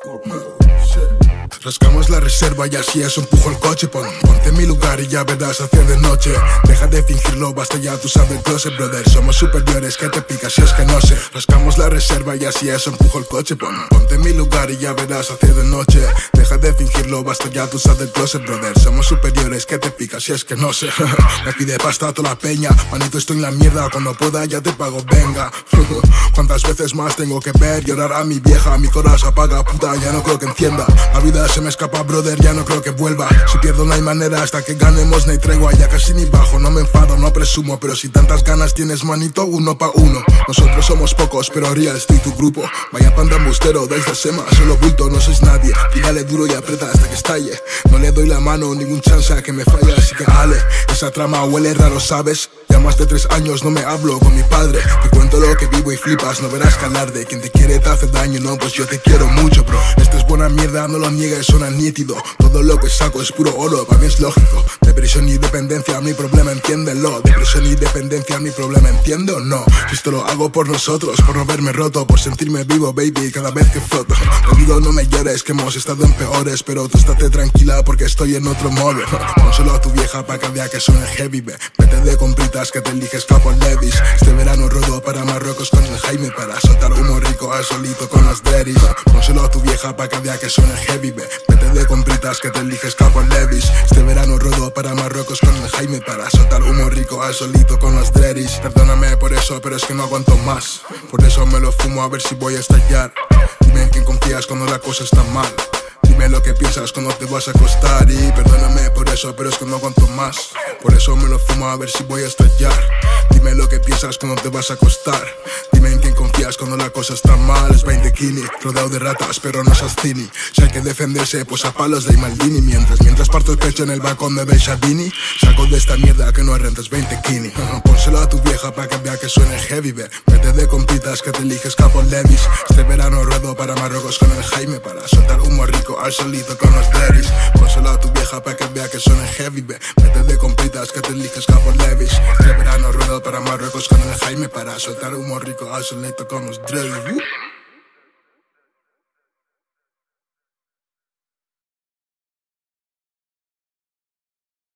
Rascamos la reserva y así eso empujo el coche. Ponte en mi lugar y ya verás hacia de noche. Deja de fingirlo, basta ya, tú sabes el closet, brother. Somos superiores, que te pica si es que no sé. Rascamos la reserva y así eso empujo el coche. Ponte en mi lugar y ya verás hacia de noche. Deja de fingirlo, basta ya, tú sabes el closet, brother. Somos superiores, que te pica si es que no sé. Me pide pasta a toda la peña, manito estoy en la mierda. Cuando pueda ya te pago, venga. ¿Cuántas veces más tengo que ver llorar a mi vieja? Mi corazón apaga, puta, ya no creo que encienda. La vida se me escapa, brother, ya no creo que vuelva. Si pierdo no hay manera, hasta que ganemos no hay tregua. Ya casi ni bajo, no me enfado, no presumo. Pero si tantas ganas tienes, manito, uno pa' uno. Nosotros somos pocos, pero real estoy tu grupo. Vaya panda embustero, dais la sema, solo bulto, no sois nadie. Tírale duro y aprieta hasta que estalle. No le doy la mano, ningún chance a que me falle. Así que ale, esa trama huele raro, ¿sabes? Ya más de 3 años no me hablo con mi padre. Te cuento lo que vivo y flipas, no verás que alarde. Quien te quiere te hace daño, no, pues yo te quiero mucho, bro. Esto es buena mierda, no lo niegues, suena nítido. Todo lo que saco es puro oro, para mí es lógico. Depresión y dependencia, mi problema, entiéndelo. Depresión y dependencia, mi problema, entiende o no. Si esto lo hago por nosotros, por no verme roto, por sentirme vivo, baby, cada vez que floto. Te digo no me llores, que hemos estado en peores, pero tú estate tranquila porque estoy en otro modo. No solo a tu vieja pa' que vea que suene heavy, vete de compritas que te eliges capo Levis. Este verano rodo para Marruecos con el Jaime, para soltar humo rico al solito con las Deris. No solo a tu vieja pa' que vea que suene heavy, vete de compritas que te eliges capo Levis. Este verano rodo para Marruecos con el Jaime, para soltar humo rico al solito con las Deris. Perdóname por eso, pero es que no aguanto más. Por eso me lo fumo a ver si voy a estallar. Dime en quién confías cuando la cosa está mal. Dime lo que piensas cuando te vas a acostar. Y perdóname por eso, pero es que no aguanto más. Por eso me lo fumo a ver si voy a estallar. Dime lo que piensas cuando te vas a acostar. Dime en quién confías cuando la cosa está mal. Es 20 kini, rodeado de ratas, pero no seas cini. Si hay que defenderse, pues a palos de Maldini. Mientras parto el pecho en el balcón de Belchabini, saco de esta mierda que no rentes 20 kini. Pónselo a tu vieja para que vea que suene heavy, vete de compitas que te eliges capo Levis. Este verano ruedo para Marruecos con el Jaime, para soltar humo rico al solito con los Deris. Pónselo a tu vieja para que vea que suene heavy, vete de compitas que te eliges capo Levis. Este verano ruedo para Marruecos con el Jaime, para soltar humo rico al solito con los Deris.